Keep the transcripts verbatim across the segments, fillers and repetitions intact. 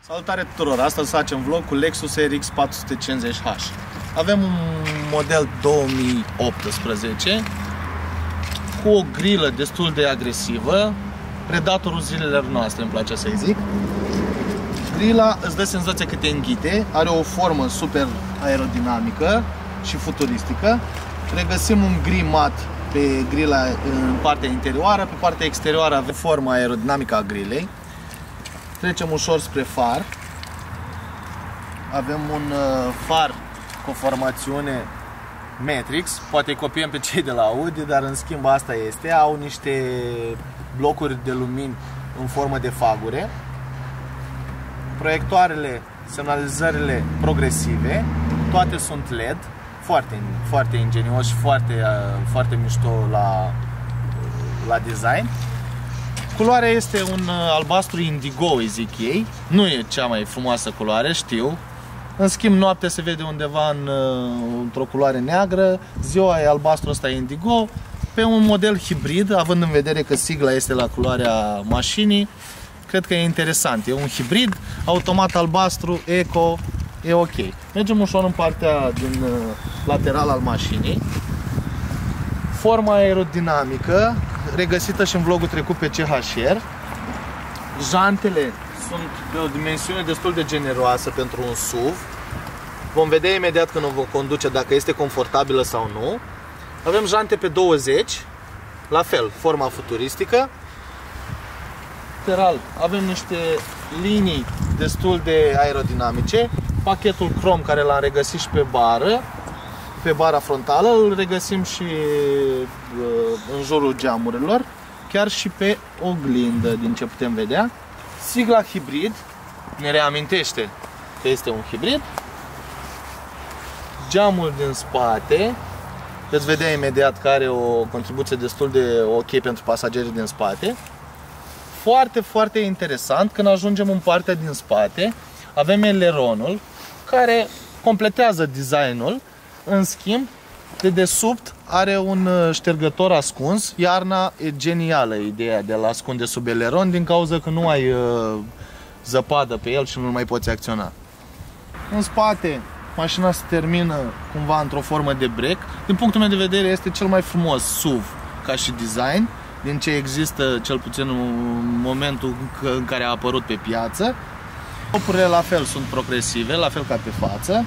Salutare tuturor! Astăzi facem vlog cu Lexus R X patru sute cincizeci H. Avem un model două mii optsprezece cu o grilă destul de agresivă, predatorul zilelor noastre, îmi place să-i zic. Grila îți dă senzația că te înghite, are o formă super aerodinamică și futuristică. Regăsim un gri mat pe grila în partea interioară, pe partea exterioară avem forma aerodinamică a grilei. Trecem ușor spre far. Avem un far cu formațiune Matrix, poate îi copiem pe cei de la Audi, dar în schimb asta este. Au niște blocuri de lumini în formă de fagure. Proiectoarele, semnalizările progresive, toate sunt L E D, foarte, foarte ingenios și foarte, foarte mișto la, la design. Culoarea este un albastru indigo, îi zic ei. Nu e cea mai frumoasă culoare, știu. În schimb, noaptea se vede undeva în, într-o culoare neagră. Ziua e albastru, ăsta e indigo. Pe un model hibrid, având în vedere că sigla este la culoarea mașinii, cred că e interesant. E un hibrid, automat albastru, eco, e ok. Mergem ușor în partea din lateral al mașinii. Forma aerodinamică, regăsită și în vlogul trecut pe C H R. Jantele sunt de o dimensiune destul de generoasă pentru un S U V. Vom vedea imediat când o vom conduce dacă este confortabilă sau nu. Avem jante pe douăzeci, la fel, forma futuristică. Lateral avem niște linii destul de aerodinamice. Pachetul crom care l-am regăsit și pe bară, pe bara frontală, îl regăsim și uh, în jurul geamurilor, chiar și pe oglindă, din ce putem vedea. Sigla hibrid ne reamintește că este un hibrid. Geamul din spate, veți vedea imediat că are o contribuție destul de ok pentru pasagerii din spate. Foarte, foarte interesant, când ajungem în partea din spate, avem eleronul care completează designul. În schimb, de desubt are un ștergător ascuns. Iarna e genială ideea de a-l ascunde sub eleron, din cauza că nu ai uh, zăpadă pe el și nu mai poți acționa. În spate, mașina se termină cumva într-o formă de break. Din punctul meu de vedere, este cel mai frumos S U V ca și design din ce există, cel puțin în momentul în care a apărut pe piață. Copurile la fel sunt progresive, la fel ca pe față.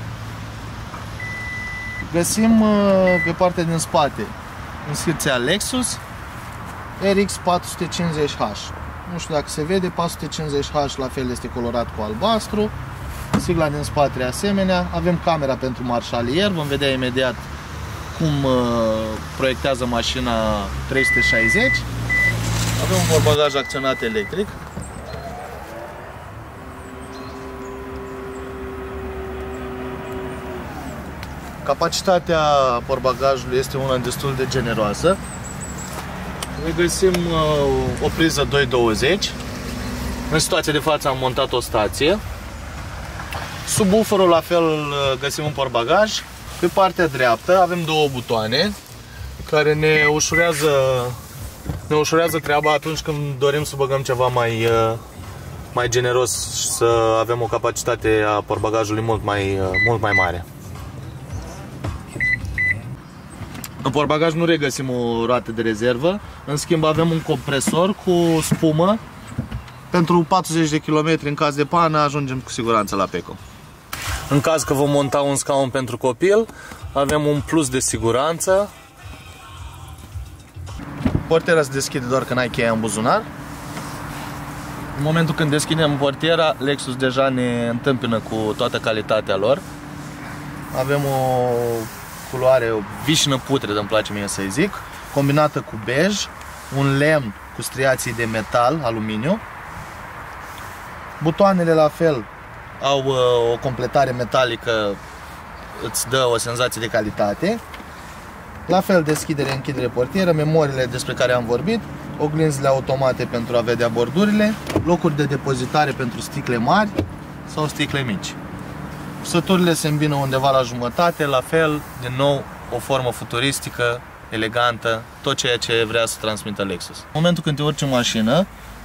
Găsim pe partea din spate inscripția Lexus R X patru sute cincizeci H. Nu știu dacă se vede, patru sute cincizeci H la fel este colorat cu albastru. Sigla din spate de asemenea. Avem camera pentru marșalier, vom vedea imediat cum proiectează mașina trei sute șaizeci. Avem un portbagaj acționat electric. Capacitatea portbagajului este una destul de generoasă. Regăsim uh, o priză doi douăzeci. În situația de față am montat o stație. Subwooferul la fel găsim în portbagaj. Pe partea dreaptă avem două butoane care ne ușurează, ne ușurează treaba atunci când dorim să băgăm ceva mai, uh, mai generos, să avem o capacitate a portbagajului mult mai, uh, mult mai mare. În portbagaj nu regăsim o roată de rezervă, în schimb avem un compresor cu spumă. Pentru patruzeci de kilometri în caz de pană ajungem cu siguranță la Peco. În caz că vom monta un scaun pentru copil, avem un plus de siguranță. Portiera se deschide doar când ai cheia în buzunar. În momentul când deschidem portiera, Lexus deja ne întâmpină cu toată calitatea lor. Avem o culoare, o vișină putredă, îmi place mie să-i zic, combinată cu bej, un lemn cu striații de metal, aluminiu. Butoanele la fel au uh, o completare metalică, îți dă o senzație de calitate. La fel, deschidere, închidere portieră, memoriile despre care am vorbit, oglinzile automate pentru a vedea bordurile, locuri de depozitare pentru sticle mari sau sticle mici. Săturile se îmbină undeva la jumătate, la fel, din nou, o formă futuristică, elegantă, tot ceea ce vrea să transmită Lexus. În momentul când te urci în mașină,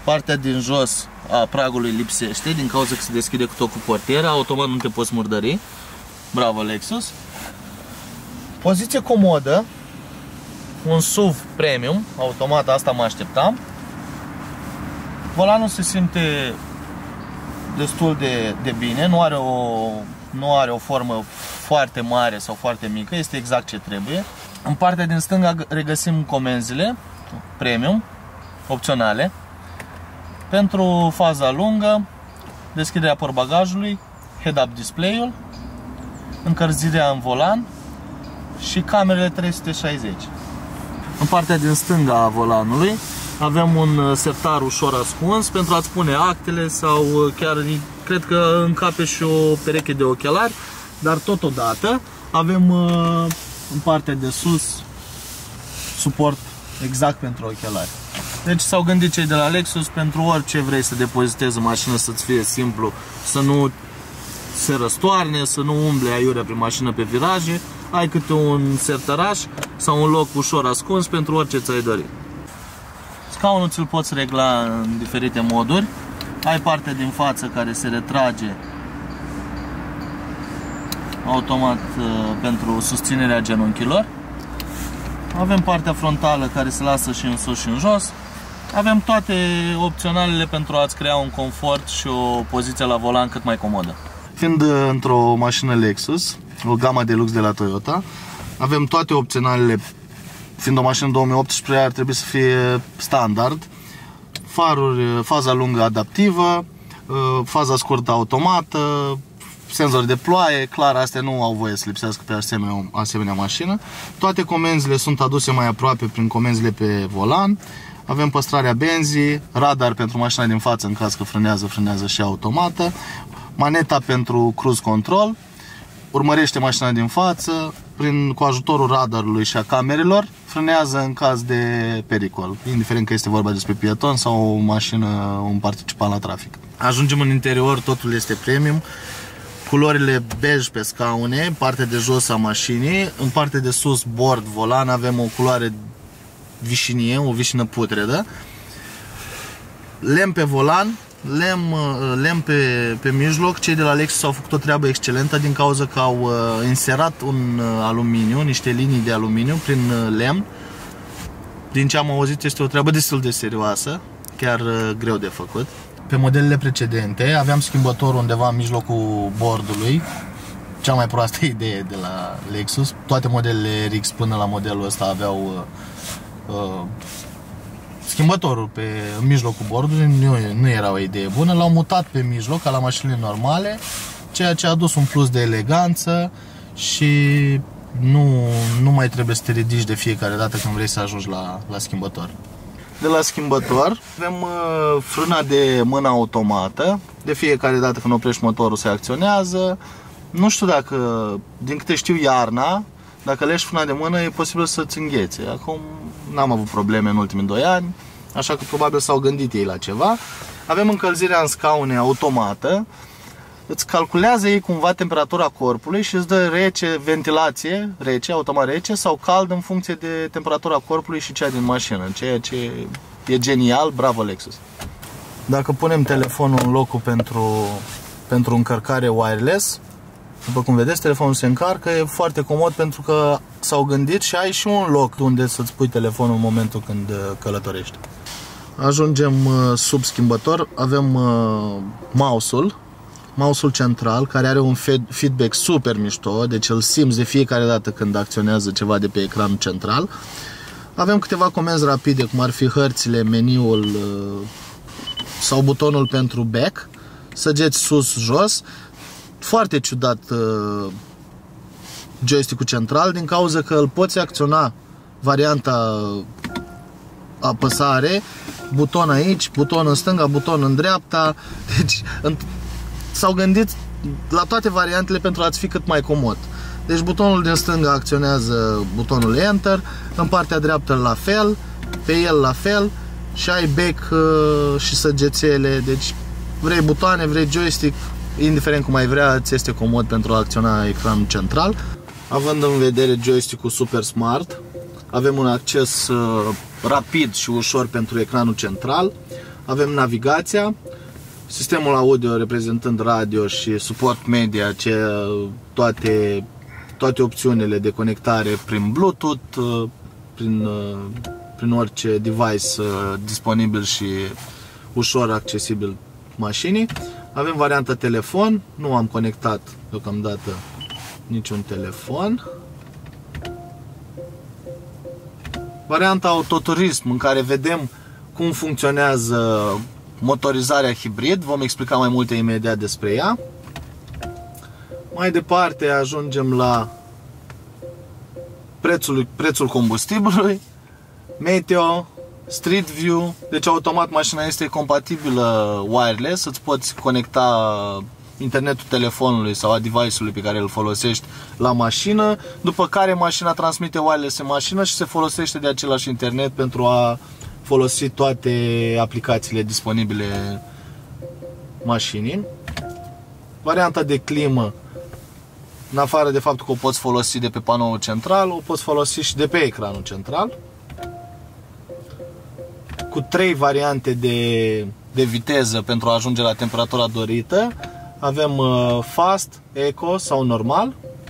Partea din jos a pragului lipsește din cauza că se deschide cu tot cu portiera, automat nu te poți murdări. Bravo Lexus. Poziție comodă, un S U V premium, automat, asta mă așteptam. Volanul se simte destul de, de bine, nu are, o, nu are o formă foarte mare sau foarte mică, este exact ce trebuie. În partea din stânga regăsim comenzile premium, opționale. Pentru faza lungă, deschiderea portbagajului, head-up display-ul, încălzirea în volan și camerele trei sute șaizeci. În partea din stânga a volanului avem un sertar ușor ascuns pentru a-ți pune actele sau chiar cred că încape și o pereche de ochelari, dar totodată avem în partea de sus suport exact pentru ochelari. Deci s-au gândit cei de la Lexus pentru orice vrei să depozitezi în mașină, să-ți fie simplu, să nu se răstoarne, să nu umble aiurea prin mașină pe viraje, ai câte un sertăraș sau un loc ușor ascuns pentru orice ți-ai dori. Scaunul ți-l poți regla în diferite moduri. Ai partea din față care se retrage automat pentru susținerea genunchilor. Avem partea frontală care se lasă și în sus și în jos. Avem toate opționalele pentru a-ți crea un confort și o poziție la volan cât mai comodă. Fiind într-o mașină Lexus, o gamă de lux de la Toyota, avem toate opționalele. Fiind o mașină două mii optsprezece, ar trebui să fie standard. Faruri, faza lungă adaptivă, faza scurtă automată, senzori de ploaie, clar, astea nu au voie să lipsească pe asemenea, asemenea mașină. Toate comenzile sunt aduse mai aproape prin comenzile pe volan. Avem păstrarea benzii, radar pentru mașina din față în caz că frânează, frânează și automată, maneta pentru cruise control, urmărește mașina din față, prin, cu ajutorul radarului și a camerelor, frânează în caz de pericol, indiferent că este vorba despre pieton sau o mașină, un participant la trafic. Ajungem în interior, totul este premium. Culorile bej pe scaune, partea de jos a mașinii, în partea de sus, bord, volan, avem o culoare vișinie, o vișină putredă. Lemn pe volan, lemn, lemn pe, pe mijloc. Cei de la Lexus au făcut o treabă excelentă din cauza că au inserat un aluminiu, niște linii de aluminiu prin lemn. Din ce am auzit, este o treabă destul de serioasă, chiar greu de făcut. Pe modelele precedente aveam schimbătorul undeva în mijlocul bordului, cea mai proastă idee de la Lexus. Toate modelele R X până la modelul ăsta aveau uh, schimbătorul pe în mijlocul bordului, nu, nu era o idee bună. L-au mutat pe mijloc, ca la mașinile normale, ceea ce a adus un plus de eleganță și nu, nu mai trebuie să te ridici de fiecare dată când vrei să ajungi la, la schimbător. De la schimbător avem uh, frâna de mână automată. De fiecare dată când oprești motorul se acționează. Nu știu dacă, din câte știu iarna, dacă lești frâna de mână e posibil să-ți înghețe. Acum n-am avut probleme în ultimii doi ani, așa că probabil s-au gândit ei la ceva. Avem încălzirea în scaune automată. Îți calculează ei cumva temperatura corpului și îți dă rece, ventilație, rece, automat rece sau cald în funcție de temperatura corpului și cea din mașină, ceea ce e genial, bravo Lexus. Dacă punem telefonul în locul pentru, pentru încărcare wireless, după cum vedeți, telefonul se încarcă, e foarte comod pentru că s-au gândit și ai și un loc unde să-ți pui telefonul în momentul când călătorești. Ajungem sub schimbător, avem mouse-ul. Mouse-ul central, care are un feedback super mișto, deci îl simți de fiecare dată când acționează ceva de pe ecranul central. Avem câteva comenzi rapide, cum ar fi hărțile, meniul sau butonul pentru back, săgeți sus-jos. Foarte ciudat joystick-ul central, din cauza că îl poți acționa varianta apăsare, buton aici, buton în stânga, buton în dreapta, deci s-au gândit la toate variantele pentru a-ți fi cât mai comod. Deci butonul din stânga acționează butonul Enter, în partea dreaptă la fel, pe el la fel și ai back și săgețele, deci vrei butoane, vrei joystick, indiferent cum ai vrea, ți este comod pentru a acționa ecranul central. Având în vedere joystick-ul Super Smart, avem un acces rapid și ușor pentru ecranul central. avem navigația, sistemul audio reprezentând radio și suport media, ce, toate, toate opțiunile de conectare prin Bluetooth, prin, prin orice device disponibil și ușor accesibil mașinii. Avem varianta telefon, nu am conectat deocamdată niciun telefon. Varianta autoturism, în care vedem cum funcționează motorizarea hibrid, vom explica mai multe imediat despre ea. Mai departe ajungem la prețul, prețul combustibilului, meteo, Street View, deci automat mașina este compatibilă wireless, îți poți conecta internetul telefonului sau a device-ului pe care îl folosești la mașină, după care mașina transmite wireless în mașină și se folosește de același internet pentru a folosi toate aplicațiile disponibile mașinii. Varianta de climă, în afară de faptul că o poți folosi de pe panoul central, o poți folosi și de pe ecranul central, cu trei variante de, de viteză pentru a ajunge la temperatura dorită. Avem uh, Fast, Eco sau Normal.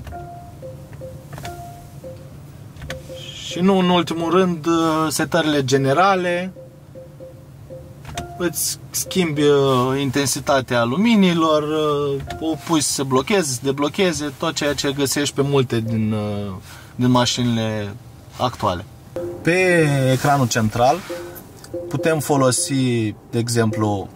Și nu în ultimul rând, uh, setările generale. Îți schimbi uh, intensitatea luminiilor, uh, o pui să se blocheze, să deblocheze, tot ceea ce găsești pe multe din, uh, din mașinile actuale. Pe ecranul central putem folosi, de exemplu,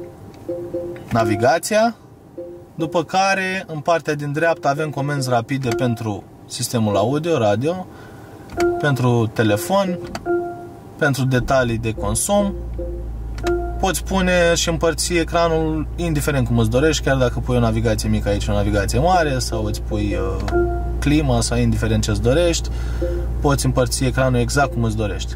navigația, după care în partea din dreapta avem comenzi rapide pentru sistemul audio, radio, pentru telefon, pentru detalii de consum. Poți pune și împărți ecranul indiferent cum îți dorești, chiar dacă pui o navigație mică aici, o navigație mare, sau îți pui uh, clima sau indiferent ce îți dorești, poți împărți ecranul exact cum îți dorești.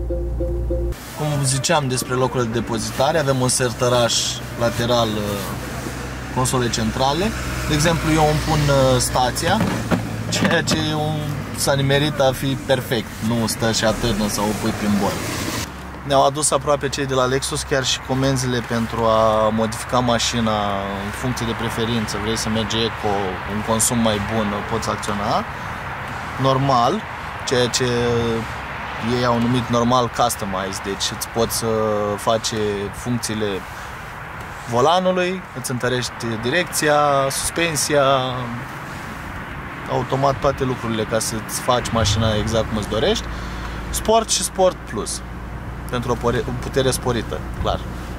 Cum ziceam despre locurile de depozitare, avem un sertăraș lateral, console centrale. De exemplu, eu îmi pun stația, ceea ce s-a nimerit a fi perfect, nu stă și atârnă sau o pui prin bord. Ne-au adus aproape cei de la Lexus chiar și comenzile pentru a modifica mașina în funcție de preferință. Vrei să mergi eco, un consum mai bun, poți acționa. Normal, ceea ce ei au numit normal customized, deci îți poți face funcțiile volanului, îți întărești direcția, suspensia, automat toate lucrurile ca să-ți faci mașina exact cum îți dorești. Sport și Sport Plus, pentru o putere sporită, clar.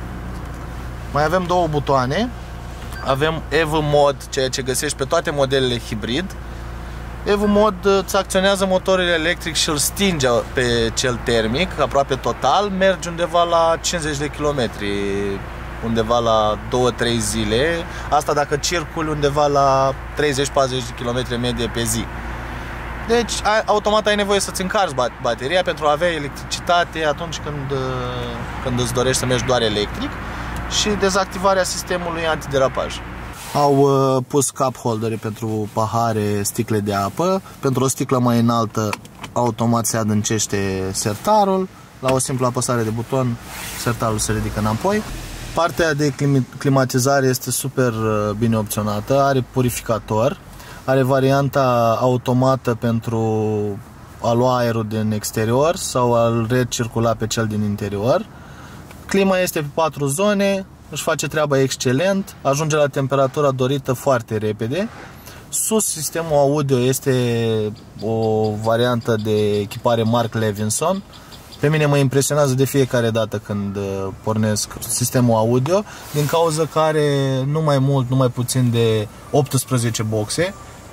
Mai avem două butoane. Avem Evo Mod, ceea ce găsești pe toate modelele hibrid. Evo Mod îți acționează motorul electric și îl stinge pe cel termic aproape total. Mergi undeva la cincizeci de kilometri, undeva la două trei zile. Asta dacă circuli undeva la treizeci patruzeci de kilometri medie pe zi. Deci automat ai nevoie să-ți încarci bateria pentru a avea electricitate atunci când, când îți dorești să mergi doar electric, și dezactivarea sistemului antiderapaj. Au uh, pus cup holdere pentru pahare, sticle de apă. Pentru o sticlă mai înaltă, automat se adâncește sertarul. La o simplă apăsare de buton, sertarul se ridică înapoi. Partea de climatizare este super bine opționată. Are purificator, are varianta automată pentru a lua aerul din exterior sau a-l recircula pe cel din interior. Clima este pe patru zone, își face treaba excelent, ajunge la temperatura dorită foarte repede. Sus, sistemul audio este o variantă de echipare Mark Levinson. Pe mine mă impresionează de fiecare dată când pornesc sistemul audio, din cauza că are nu mai mult, nu mai puțin de optsprezece boxe.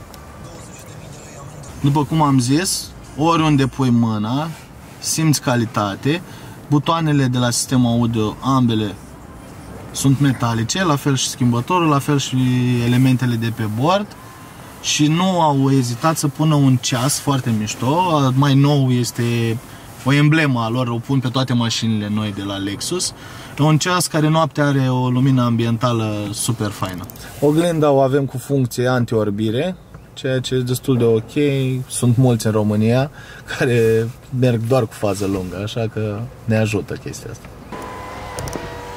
După cum am zis, oriunde pui mâna, simți calitate. Butoanele de la sistemul audio, ambele, sunt metalice, la fel și schimbătorul, la fel și elementele de pe bord. Și nu au ezitat să pună un ceas foarte mișto. Mai nou este o emblemă a lor, o pun pe toate mașinile noi de la Lexus. E un ceas care noaptea are o lumină ambientală super faină. Oglinda o avem cu funcție anti-orbire, ceea ce e destul de ok. Sunt mulți în România care merg doar cu fază lungă, așa că ne ajută chestia asta.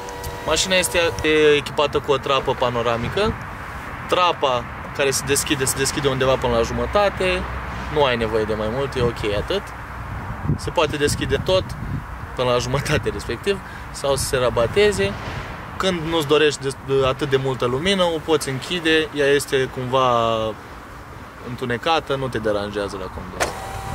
Mașina este echipată cu o trapă panoramică. Trapa care se deschide, se deschide undeva până la jumătate. Nu ai nevoie de mai mult, e ok atât. Se poate deschide tot până la jumătate respectiv sau să se rabateze. Când nu-ți dorești atât de multă lumină, o poți închide, ea este cumva întunecată, nu te deranjează la condus.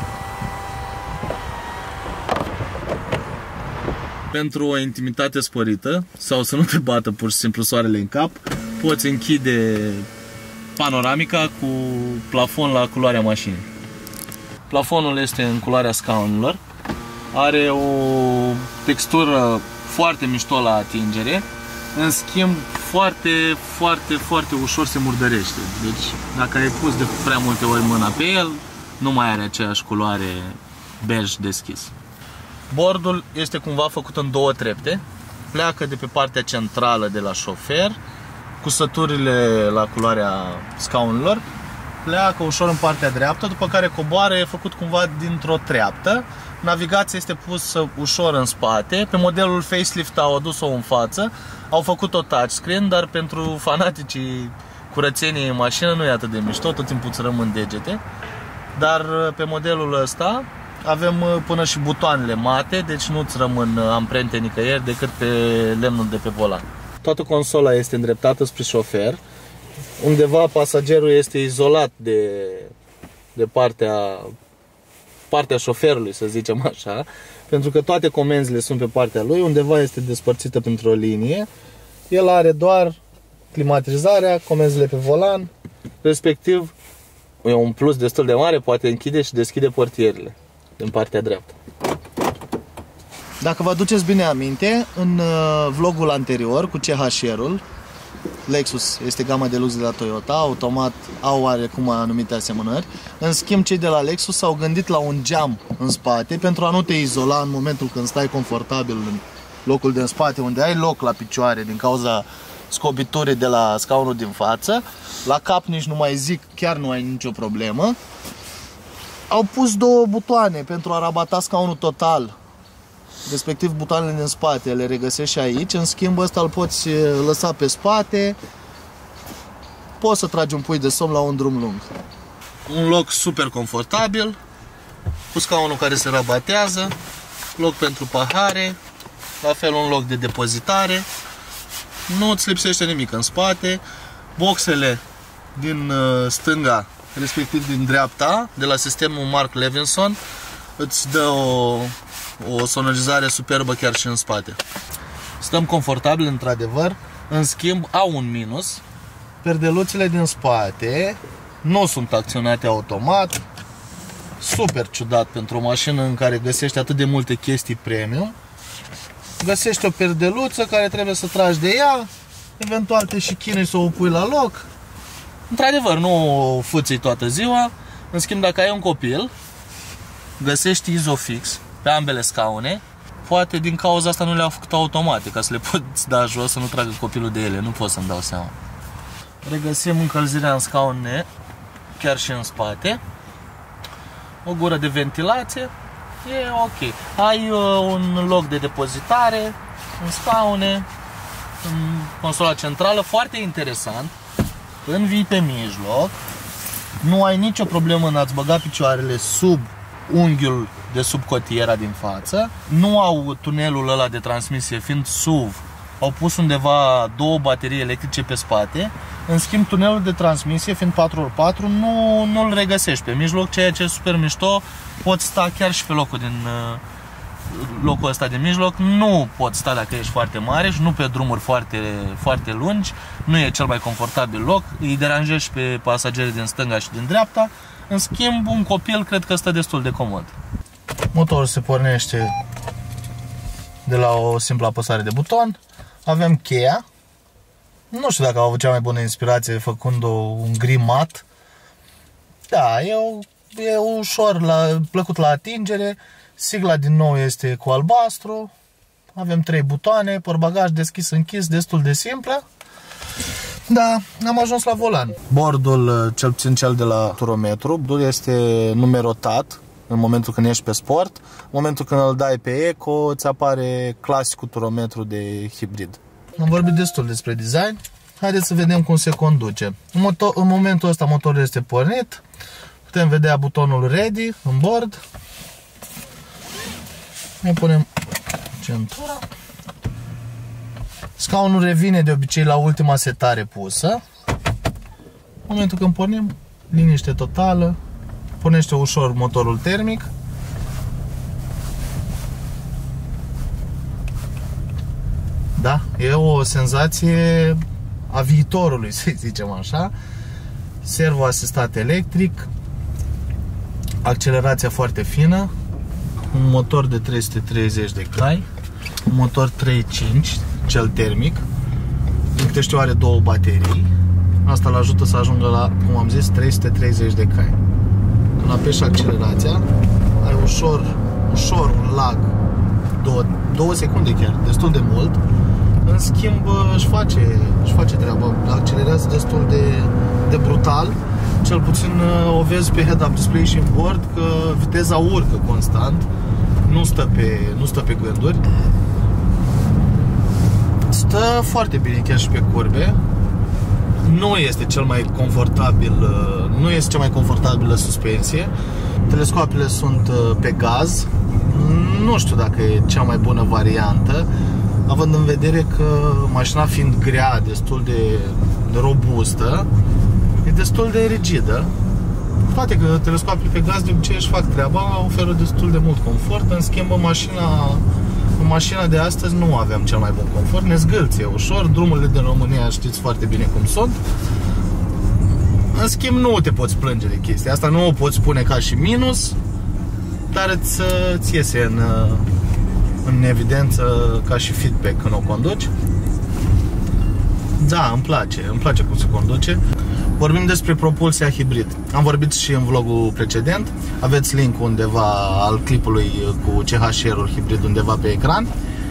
Pentru o intimitate sporită sau să nu te bată pur și simplu soarele în cap, poți închide panoramica cu plafon la culoarea mașinii. Plafonul este în culoarea scaunelor, are o textură foarte mișto la atingere, în schimb foarte, foarte, foarte ușor se murdărește. Deci dacă ai pus de prea multe ori mâna pe el, nu mai are aceeași culoare bej deschis. Bordul este cumva făcut în două trepte, pleacă de pe partea centrală de la șofer, cusăturile la culoarea scaunelor, pleacă ușor în partea dreaptă, după care coboară, e făcut cumva dintr-o treaptă. Navigația este pusă ușor în spate, pe modelul facelift au adus-o în față, au făcut-o touchscreen, dar pentru fanaticii curățeniei în mașină nu e atât de mișto, tot timpul îți rămân degete. Dar pe modelul ăsta avem până și butoanele mate, deci nu-ți rămân amprente nicăieri decât pe lemnul de pe volan. Toată consola este îndreptată spre șofer. Undeva pasagerul este izolat de, de partea, partea șoferului, să zicem așa, pentru că toate comenzile sunt pe partea lui, undeva este despărțită printr-o linie. El are doar climatizarea, comenzile pe volan, respectiv e un plus destul de mare, poate închide și deschide portierile din partea dreaptă. Dacă vă aduceți bine aminte, în vlogul anterior cu C H R-ul, Lexus este gama de lux de la Toyota, automat au oarecum anumite asemănări. În schimb, cei de la Lexus s-au gândit la un geam în spate pentru a nu te izola în momentul când stai confortabil în locul de în spate, unde ai loc la picioare din cauza scobiturii de la scaunul din față. La cap nici nu mai zic, chiar nu ai nicio problemă. Au pus două butoane pentru a rabata scaunul total, respectiv butoanele din spate le regăsești și aici. În schimb, ăsta îl poți lăsa pe spate, poți să tragi un pui de somn la un drum lung. Un loc super confortabil, cu scaunul care se rabatează, loc pentru pahare, la fel un loc de depozitare, nu îți lipsește nimic în spate. Boxele din stânga, respectiv din dreapta, de la sistemul Mark Levinson, îți dă o, o sonorizare superbă chiar și în spate. Stăm confortabil, într-adevăr. În schimb, au un minus. Perdeluțele din spate nu sunt acționate automat. Super ciudat pentru o mașină în care găsești atât de multe chestii premium. Găsești o perdeluță care trebuie să tragi de ea, eventual te și chinui să o pui la loc. Într-adevăr, nu o fâții toată ziua. În schimb, dacă ai un copil, găsești Isofix pe ambele scaune. Poate din cauza asta nu le-au făcut automate, ca să le poți da jos să nu tragă copilul de ele. Nu pot să-mi dau seama. Regăsim încălzirea în scaune, chiar și în spate. O gură de ventilație. E ok. Ai uh, un loc de depozitare în scaune, în consola centrală, foarte interesant. Când vii pe mijloc, nu ai nicio problemă în a-ți băga picioarele sub unghiul de sub cotiera din față. Nu au tunelul ăla de transmisie, fiind S U V. Au pus undeva două baterii electrice pe spate. În schimb, tunelul de transmisie, fiind patru ori patru, nu, nu-l regăsești pe mijloc, ceea ce e super mișto. Poți sta chiar și pe locul din locul ăsta de mijloc. Nu poți sta dacă ești foarte mare și nu pe drumuri foarte, foarte lungi. Nu e cel mai confortabil loc. Îi deranjești pe pasagerii din stânga și din dreapta. În schimb, un copil cred că stă destul de comod. Motorul se pornește de la o simplă apăsare de buton. Avem cheia. Nu știu dacă au avut cea mai bună inspirație făcând-o un gri mat. Da, e, o, e ușor, la, plăcut la atingere. Sigla din nou este cu albastru. Avem trei butoane, portbagaj deschis-închis, destul de simplă. Da, am ajuns la volan. Bordul, cel puțin cel de la turometru, este numerotat în momentul când ești pe sport. În momentul când îl dai pe eco, îți apare clasicul turometru de hibrid. am vorbit destul despre design. Haideți să vedem cum se conduce. În, motor, în momentul ăsta motorul este pornit. Putem vedea butonul ready în bord. Ne punem centura. Scaunul revine de obicei la ultima setare pusă. În momentul când pornim, liniște totală. Pornește ușor motorul termic. Da, e o senzație a viitorului, să zicem așa. Servo asistat electric. Accelerația foarte fină. Un motor de trei sute treizeci de cai. Un motor trei cinci, cel termic. Din câte știu are două baterii. Asta îl ajută să ajungă la, cum am zis, trei sute treizeci de cai. Când apeși accelerația, ai ușor, ușor un lag, două, două secunde chiar, destul de mult. În schimb, își face, își face treaba, accelerează destul de, de brutal. Cel puțin o vezi pe head-up display și în bord că viteza urcă constant. Nu stă pe, nu stă pe gânduri. Stă foarte bine chiar și pe curbe. Nu este cel mai confortabil, nu este cea mai confortabilă suspensie. Telescoapele sunt pe gaz. Nu știu dacă e cea mai bună variantă, având în vedere că mașina fiind grea, destul de robustă, e destul de rigidă. Toate că telescoapele pe gaz de obicei își fac treaba, oferă destul de mult confort. În schimb, mașina, în mașina de astăzi nu aveam cel mai bun confort. Ne zgâlție ușor, drumurile din România știți foarte bine cum sunt. În schimb, nu te poți plânge de chestia asta, nu o poți spune ca și minus, dar îți, îți iese în, în evidență ca și feedback când o conduci. Da, îmi place, îmi place cum se conduce. Vorbim despre propulsia hibrid. Am vorbit și în vlogul precedent. Aveți link undeva al clipului cu C H R-ul hibrid undeva pe ecran.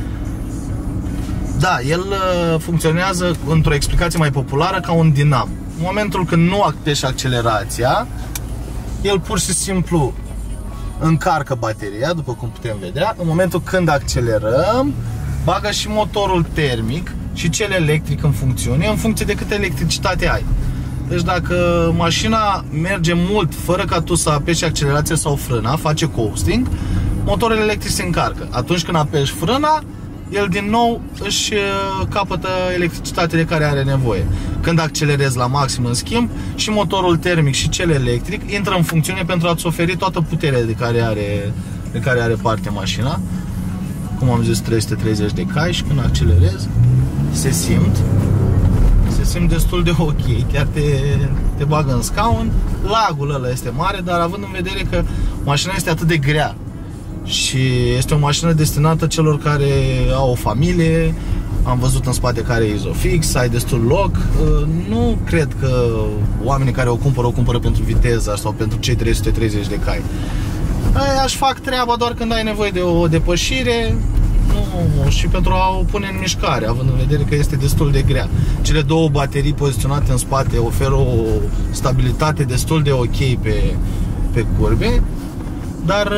Da, el funcționează într-o explicație mai populară ca un dinamo. În momentul când nu apeși accelerația, el pur și simplu încarcă bateria, după cum putem vedea. În momentul când accelerăm, bagă și motorul termic și cel electric în funcțiune, în funcție de câtă electricitate ai. Deci dacă mașina merge mult fără ca tu să apeși accelerația sau frâna, face coasting, motorul electric se încarcă. Atunci când apeși frâna, el din nou își capătă electricitatea de care are nevoie. Când accelerezi la maxim, în schimb, și motorul termic și cel electric intră în funcțiune pentru a-ți oferi toată puterea de care are, de care are parte mașina. Cum am zis, trei sute treizeci de cai și când accelerezi, se simt. Se simt destul de ok, chiar te, te bagă în scaun. Lagul ăla este mare, dar având în vedere că mașina este atât de grea și este o mașină destinată celor care au o familie, am văzut în spate care e Isofix, ai destul loc, nu cred că oamenii care o cumpără, o cumpără pentru viteză sau pentru cei trei sute treizeci de cai. Aș fac treaba doar când ai nevoie de o depășire, nu, și pentru a o pune în mișcare, având în vedere că este destul de grea. Cele două baterii poziționate în spate oferă o stabilitate destul de ok pe, pe curbe, dar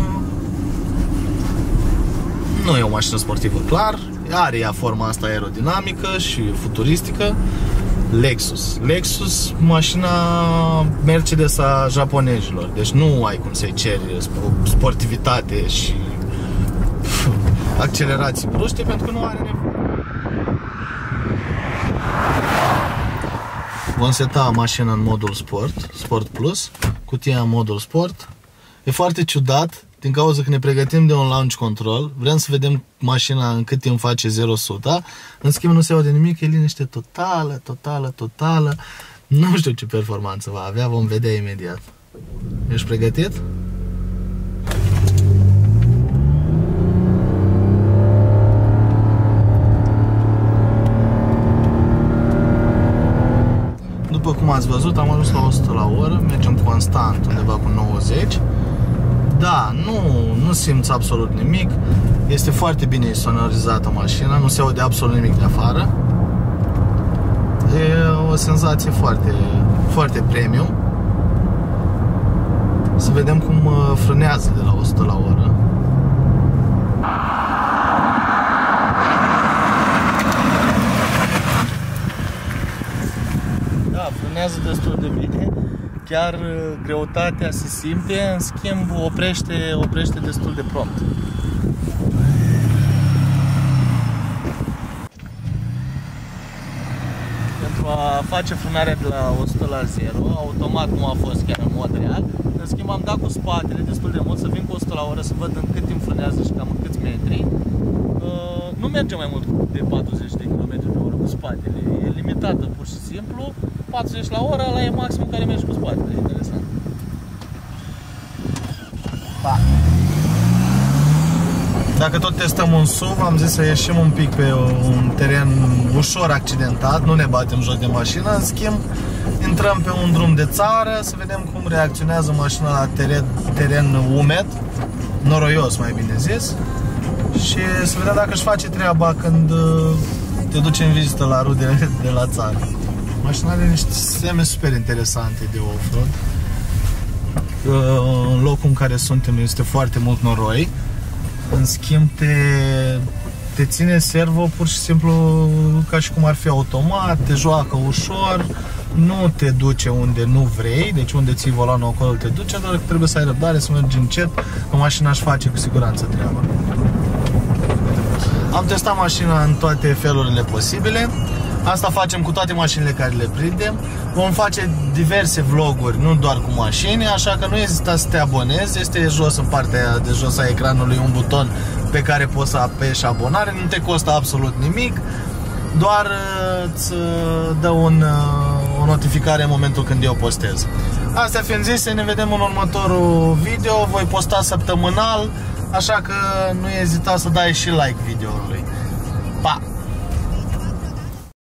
nu e o mașină sportivă, clar. Are ea forma asta aerodinamică și futuristică. Lexus. Lexus, mașina Mercedes a japonezilor. Deci nu ai cum să-i ceri sportivitate și accelerații bruște, pentru că nu are nevoie. Vom seta mașina în modul Sport, Sport Plus, cutia în modul Sport. E foarte ciudat, din cauza că ne pregătim de un launch control, vrem să vedem mașina în cât timp face zero la sută, în schimb nu se aude nimic, e liniște totală, totală, totală. Nu știu ce performanță va avea, vom vedea imediat. Ești pregătit? După cum ați văzut, am ajuns la o sută la oră, mergem constant undeva cu nouăzeci. Da, nu, nu simți absolut nimic. Este foarte bine sonorizată mașina, nu se aude absolut nimic de afară. E o senzație foarte, foarte premium. Să vedem cum frânează de la o sută la oră. Da, frânează destul de bine. Chiar greutatea se simte, în schimb oprește, oprește destul de prompt. Pentru a face frânarea de la o sută la zero, automat nu a fost chiar în mod real. În schimb am dat cu spatele destul de mult, să vin cu o sută la oră, să văd în cât timp frânează și cam în câți metri. Uh, nu merge mai mult de patruzeci de kilometri pe oră cu spatele, e limitată pur și simplu. patruzeci la oră, ăla e maximul care merge cu spatele, e interesant. Pa. Dacă tot testăm un S U V, am zis să ieșim un pic pe un teren ușor accidentat, nu ne batem joc de mașină, în schimb intrăm pe un drum de țară să vedem cum reacționează mașina la teren, teren umed, noroios mai bine zis, și să vedem dacă își face treaba când te duci în vizită la rudele de la țară. Mașina are niște sisteme super interesante de off-road. În locul în care suntem este foarte mult noroi. În schimb te, te ține servo pur și simplu ca și cum ar fi automat, te joacă ușor, nu te duce unde nu vrei, deci unde ții volanul acolo te duce, doar că trebuie să ai răbdare, să mergi încet, că mașina își face cu siguranță treaba. Am testat mașina în toate felurile posibile. Asta facem cu toate mașinile care le prindem. Vom face diverse vloguri, nu doar cu mașini, așa că nu ezita să te abonezi. Este jos, în partea de jos a ecranului, un buton pe care poți să apeși abonare. Nu te costă absolut nimic, doar îți dă un, o notificare în momentul când eu postez. Astea fiind zise, ne vedem în următorul video. Voi posta săptămânal, așa că nu ezita să dai și like videoului.